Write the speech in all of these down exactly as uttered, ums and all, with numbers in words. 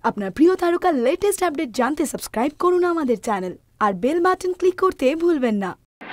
আপনার প্রিয় তারকার লেটেস্ট আপডেট জানতে সাবস্ক্রাইব করুন আমাদের চ্যানেল আর বেল বাটন ক্লিক করতে ভুলবেন না।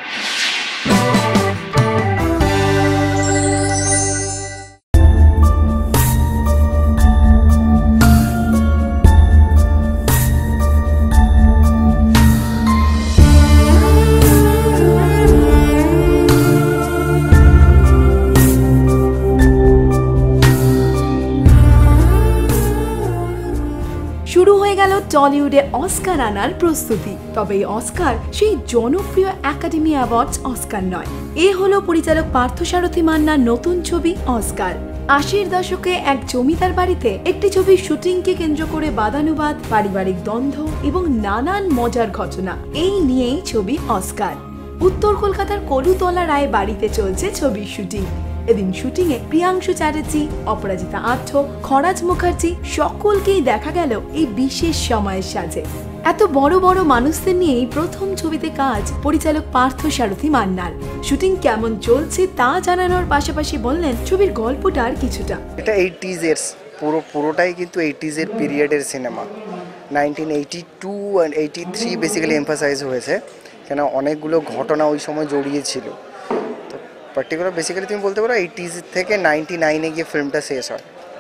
শুরু হয়ে গেল টলিউডে অস্কার আনার প্রস্তুতি। তবে এই অস্কার সেই জনপ্রিয় একাডেমি অ্যাওয়ার্ডস অস্কার নয়, এ হলো পরিচালক পার্থসারথী মান্নার নতুন ছবি অস্কার। আশির দশকে এক জমিদার বাড়িতে একটি ছবির শুটিংকে কেন্দ্র করে বাদানুবাদ, পারিবারিক দ্বন্দ্ব এবং নানান মজার ঘটনা, এই নিয়েই ছবি অস্কার। উত্তর কলকাতার কলুতলা রায় বাড়িতে চলছে ছবির শুটিং। এদিন শুটিং এ প্রিয়াংশু চ্যাটার্জি, অপরাজিতা আঠ্য, খরাজ মুখার্জি সকলকেই দেখা গেল এই বিশেষ সময়ের সাজে। এত বড় বড় মানুষদের নিয়েই প্রথম ছবিতে কাজ পরিচালক পার্থসারথী মান্নার। শুটিং কেমন চলছে তা জানানোর পাশাপাশি বললেন ছবির গল্পটার কিছুটা। এটা এইটিজ এর পুরো পুরোটাই কিন্তু এইটিজ এর পিরিয়ডের cinema. Nineteen eighty two and eighty three basically emphasise হয়েছে, কেন অনেকগুলো ঘটনা ওই সময় জড়িয়ে ছিল। পার্টিকুলার বেসিক্যালি তুমি বলতে পারো এইটিজ থেকে নাইনটি নাইনে গিয়ে ফিল্মটা শেষ হয়,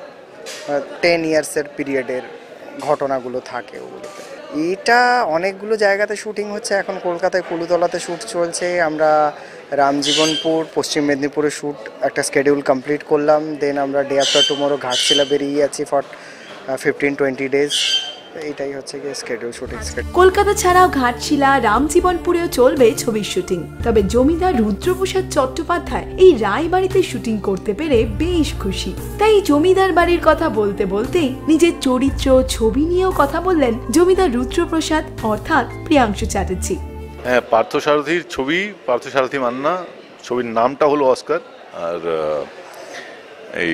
টেন ইয়ার্সের পিরিয়ডের ঘটনাগুলো থাকে ওগুলোতে। এটা অনেকগুলো জায়গাতে শুটিং হচ্ছে, এখন কলকাতায় কলুতলাতে শ্যুট চলছে। আমরা রামজীবনপুর, পশ্চিম মেদিনীপুরে শ্যুট একটা স্কেডিউল কমপ্লিট করলাম। দেন আমরা ডে আফটার টুমোরো ঘাটশিলা বেরিয়ে যাচ্ছি ফর ফিফটিন টোয়েন্টি ডেজ। এটাই হচ্ছে গিয়ে স্কেডিউল শুটিং। কলকাতা ছাড়াও ঘাটশিলা, রামজীবনপুরেও চলবে ছবির শুটিং। তবে জমিদার রুদ্রপ্রসাদ চট্টোপাধ্যায় এই রায় বাড়িতে শুটিং করতে পেরে বেশ খুশি। তাই জমিদার বাড়ির কথা বলতে বলতেই নিজের চরিত্র, ছবি নিয়েও কথা বললেন জমিদার রুদ্রপ্রসাদ অর্থাৎ প্রিয়াংশু চ্যাটার্জি। হ্যাঁ, পার্থসারথীর ছবি, পার্থসারথী মান্না, ছবির নামটা হলো অস্কার। আর এই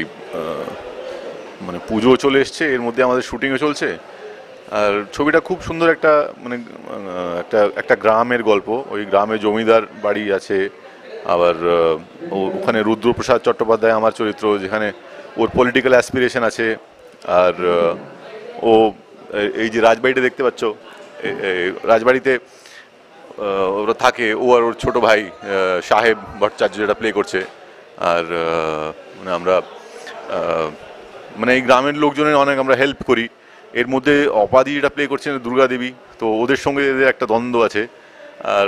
মানে পুজো চলে এসছে, এর মধ্যে আমাদের শুটিংও চলছে। আর ছবিটা খুব সুন্দর একটা মানে একটা একটা গ্রামের গল্প। ওই গ্রামে জমিদার বাড়ি আছে, আবার ওখানে রুদ্রপ্রসাদ চট্টোপাধ্যায় আমার চরিত্র, যেখানে ওর পলিটিক্যাল অ্যাসপিরেশন আছে। আর ও এই যে রাজবাড়িটা দেখতে পাচ্ছ, রাজবাড়িতে ওরা থাকে, ও আর ওর ছোটো ভাই সাহেব ভট্টাচার্য যেটা প্লে করছে। আর মানে আমরা মানে এই গ্রামের লোকজনের অনেক আমরা হেল্প করি। এর মধ্যে অপাদি যেটা প্লে করছেন দুর্গা দেবী, তো ওদের সঙ্গে এদের একটা দ্বন্দ্ব আছে। আর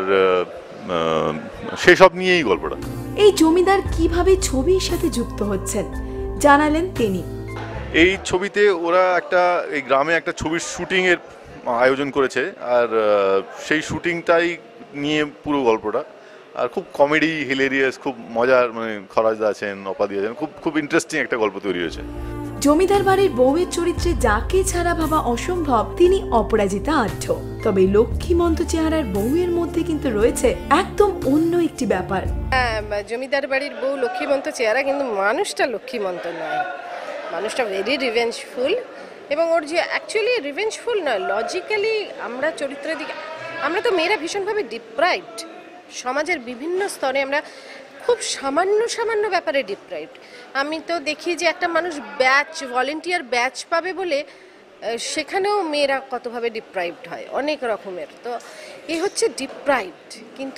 সেসব নিয়েই গল্পটা। এই জমিদার কিভাবে ছবির সাথে যুক্ত হচ্ছেন জানালেন তিনি। এই ছবিতে ওরা একটা এই গ্রামে একটা ছবির শুটিংয়ের আয়োজন করেছে, আর সেই শুটিংটাই নিয়ে পুরো গল্পটা। আর খুব কমেডি, হিলেরিয়াস, খুব মজার, মানে খরাজদা আছেন, অপাদি আছেন, খুব খুব ইন্টারেস্টিং একটা গল্প তৈরি হয়েছে। জমিদার বাড়ির বউয়ের চরিত্রে যাকে ছাড়া ভাবা অসম্ভব তিনি অপরাজিতা আঠ্য। তবে লক্ষ্মীমন্ত চেহারার বউয়ের মধ্যে কিন্তু রয়েছে একদম অন্য একটি ব্যাপার। হ্যাঁ, জমিদার বাড়ির বউ লক্ষ্মীমন্ত চেহারা, কিন্তু মানুষটা লক্ষ্মীমন্ত নয়। মানুষটা ভেরি রিভেঞ্জফুল, এবং ওর যে অ্যাকচুয়ালি রিভেঞ্জফুল নয়, লজিক্যালি আমরা চরিত্রের দিকে, আমরা তো মেয়েরা ভীষণভাবে ডিপ্রাইভড। সমাজের বিভিন্ন স্তরে আমরা খুব সামান্য সামান্য ব্যাপারে ডিপ্রাইভড। আমি তো দেখি যে একটা মানুষ ব্যাচ, ভলেন্টিয়ার ব্যাচ পাবে বলে সেখানেও মেয়েরা কতভাবে ডিপ্রাইভড হয়, অনেক রকমের। তো এ হচ্ছে ডিপ্রাইভড, কিন্তু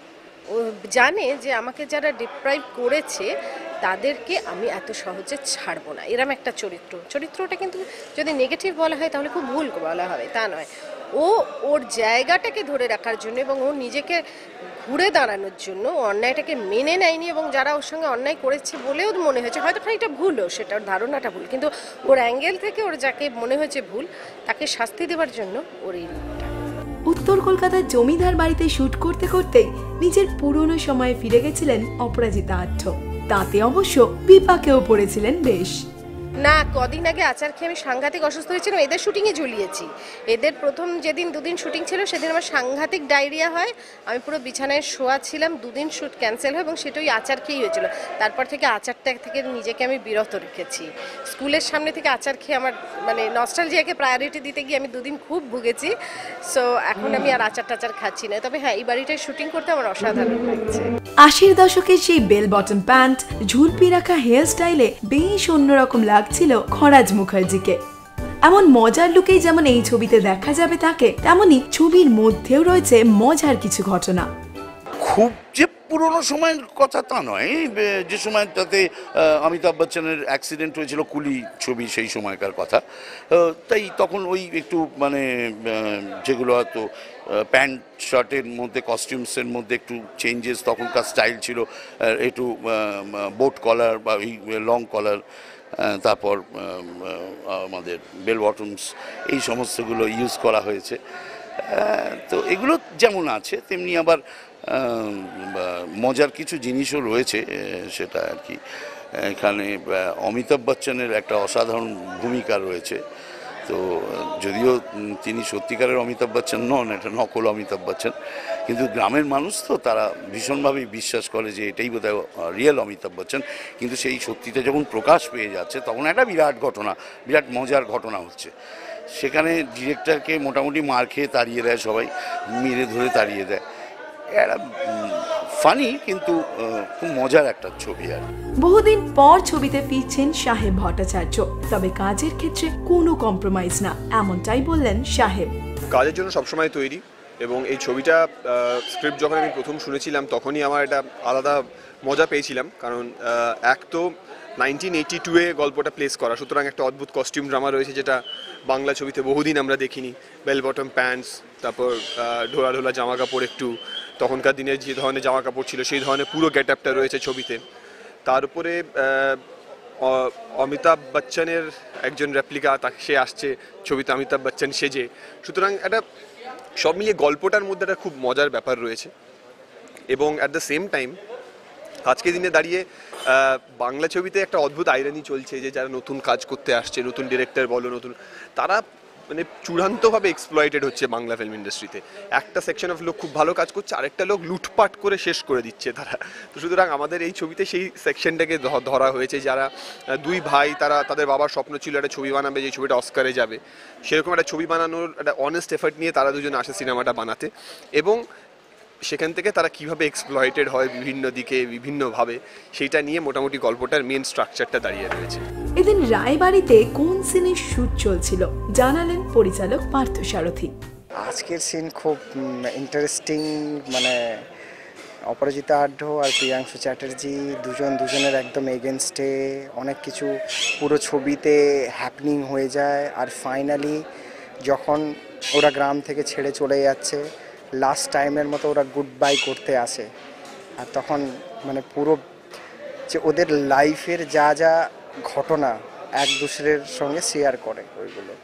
ও জানে যে আমাকে যারা ডিপ্রাইভ করেছে তাদেরকে আমি এত সহজে ছাড়বো না, এরম একটা চরিত্র। চরিত্রটা কিন্তু যদি নেগেটিভ বলা হয় তাহলে খুব ভুল বলা হবে, তা নয়। ও ওর জায়গাটাকে ধরে রাখার জন্য এবং ও নিজেকে ঘুরে দাঁড়ানোর জন্য অন্যায়টাকে মেনে নেয়নি, এবং যারা ওর সঙ্গে অন্যায় করেছে বলেও মনে হয়েছে হয়তো খানিকটা ভুলও, সেটা ওর ধারণাটা ভুল, কিন্তু ওর অ্যাঙ্গেল থেকে ওর যাকে মনে হয়েছে ভুল তাকে শাস্তি দেওয়ার জন্য ওর এই রূপটা। উত্তর কলকাতার জমিদার বাড়িতে শুট করতে করতেই নিজের পুরনো সময়ে ফিরে গেছিলেন অপরাজিতা আঠ্য। তাতে অবশ্য বিপাকেও পড়েছিলেন বেশ। না, কদিন আগে আচার খেয়ে আমি সাংঘাতিক অসুস্থ হয়েছিলাম, এদের শুটিংয়ে ঝুলিয়েছি। এদের প্রথম যেদিন দুদিন শুটিং ছিল সেদিন আমার সাংঘাতিক ডায়রিয়া হয়, আমি পুরো বিছানায় শোয়া ছিলাম, দুদিন শুট ক্যান্সেল হয় এবং সেটাই আচার খেয়েই হয়েছিল। তারপর থেকে আচারটা থেকে নিজেকে আমি বিরত রেখেছি। স্কুলের সামনে থেকে আচার খেয়ে আমার মানে নস্টালজিয়াকে প্রায়োরিটি দিতে গিয়ে আমি দুদিন খুব ভুগেছি। সো এখন আমি আর আচার টাচার খাচ্ছি না। তবে হ্যাঁ, এই বাড়িটায় শুটিং করতে আমার অসাধারণ লাগছে। আশির দশকের সেই বেল বটম প্যান্ট, ঝুলপি রাখা হেয়ার স্টাইলে বেশ অন্যরকম লাগছিল খরাজ মুখার্জিকে। এমন মজার লুকেই যেমন এই ছবিতে দেখা যাবে তাকে, তেমনি ছবির মধ্যেও রয়েছে মজার কিছু ঘটনা। খুব যে পুরনো সময়ের কথা তা নয়, যে সময়টাতে অমিতাভ বচ্চনের অ্যাক্সিডেন্ট হয়েছিল, কুলি ছবি সেই সময়কার কথা, তাই তখন ওই একটু মানে যেগুলো হয়তো প্যান্ট শার্টের মধ্যে কস্টিউমসের মধ্যে একটু চেঞ্জেস, তখনকার স্টাইল ছিল একটু বোট কলার বা ওই লং কলার, তারপর আমাদের বেল বটমস, এই সমস্তগুলো ইউজ করা হয়েছে। তো এগুলো যেমন আছে তেমনি আবার মজার কিছু জিনিসও রয়েছে, সেটা আর কি এখানে অমিতাভ বচ্চনের একটা অসাধারণ ভূমিকা রয়েছে। তো যদিও তিনি সত্যিকারের অমিতাভ বচ্চন নন, এটা নকল অমিতাভ বচ্চন, কিন্তু গ্রামের মানুষ তো তারা ভীষণভাবেই বিশ্বাস করে যে এটাই বোধহয় রিয়েল অমিতাভ বচ্চন। কিন্তু সেই সত্যিটা যখন প্রকাশ পেয়ে যাচ্ছে তখন একটা বিরাট ঘটনা, বিরাট মজার ঘটনা হচ্ছে। সেখানে ডিরেক্টরকে মোটামুটি মার খেয়ে তাড়িয়ে দেয় সবাই, মেরে ধরে তাড়িয়ে দেয়। একটা ফানি কিন্তু খুব মজার একটা ছবি। আর বহুদিন পর ছবিতে ফিরছেন সাহেব ভট্টাচার্য, তবে কাজের ক্ষেত্রে কোনো কম্প্রোমাইজ না, এমনটাই বললেন সাহেব। কাজের জন্য সবসময় তৈরি, এবং এই ছবিটা স্ক্রিপ্ট যখন আমি প্রথম শুনেছিলাম তখনই আমার একটা আলাদা মজা পেয়েছিলাম, কারণ এক তো নাইনটিন এইটি টু এ গল্পটা প্লেস করা, সুতরাং একটা অদ্ভুত কস্টিউম ড্রামা রয়েছে যেটা বাংলা ছবিতে বহুদিন আমরা দেখিনি। বেল বটম প্যান্টস, তারপর ঢোলা ঢোলা জামা কাপড়, একটু তখনকার দিনের যে ধরনের জামা কাপড় ছিল সেই ধরনের পুরো গেট আপটা রয়েছে ছবিতে। তার উপরে অমিতাভ বচ্চনের একজন রেপ্লিকা, তাকে সে আসছে ছবিতে অমিতাভ বচ্চন সেজে, সুতরাং একটা সব মিলিয়ে গল্পটার মধ্যে একটা খুব মজার ব্যাপার রয়েছে। এবং অ্যাট দ্য সেম টাইম আজকের দিনে দাঁড়িয়ে বাংলা ছবিতে একটা অদ্ভুত আইরানি চলছে যে যারা নতুন কাজ করতে আসছে, নতুন ডিরেক্টর বলো, নতুন তারা মানে চূড়ান্তভাবে এক্সপ্লয়েটেড হচ্ছে বাংলা ফিল্ম ইন্ডাস্ট্রিতে। একটা সেকশন অফ লোক খুব ভালো কাজ করছে, আরেকটা লোক লুটপাট করে শেষ করে দিচ্ছে তারা। তো সুতরাং আমাদের এই ছবিতে সেই সেকশনটাকে ধরা হয়েছে, যারা দুই ভাই, তারা তাদের বাবার স্বপ্ন ছিল একটা ছবি বানাবে যে ছবিটা অস্কারে যাবে, সেরকম একটা ছবি বানানোর একটা অনেস্ট এফার্ট নিয়ে তারা দুজন আসে সিনেমাটা বানাতে, এবং সেখান থেকে তারা কিভাবে এক্সপ্লয়েটেড হয় বিভিন্ন দিকে বিভিন্নভাবে, সেইটা নিয়ে মোটামুটি গল্পটার মেন স্ট্রাকচারটা দাঁড়িয়ে রয়েছে। এদিন রায়বাড়িতে কোন সিনের শুট চলছিল জানালেন পরিচালক পার্থসারথী। আজকের সিন খুব ইন্টারেস্টিং, মানে অপরাজিতা আঢ্য আর প্রিয়াংশু চ্যাটার্জি দুজন দুজনের একদম এগেনস্টে অনেক কিছু পুরো ছবিতে হ্যাপনিং হয়ে যায়। আর ফাইনালি যখন ওরা গ্রাম থেকে ছেড়ে চলে যাচ্ছে, লাস্ট টাইমের মতো ওরা গুড বাই করতে আসে, আর তখন মানে পুরো যে ওদের লাইফের যা যা ঘটনা এক দুসরের সঙ্গে শেয়ার করে ওইগুলো।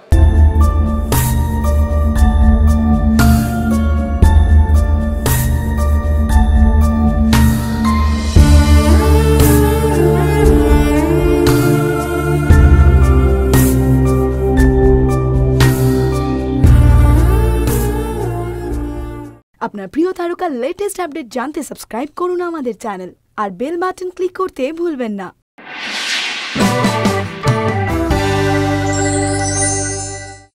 আপনার প্রিয় তারকার লেটেস্ট আপডেট জানতে সাবস্ক্রাইব করুন আমাদের চ্যানেল আর বেল বাটন ক্লিক করতে ভুলবেন না।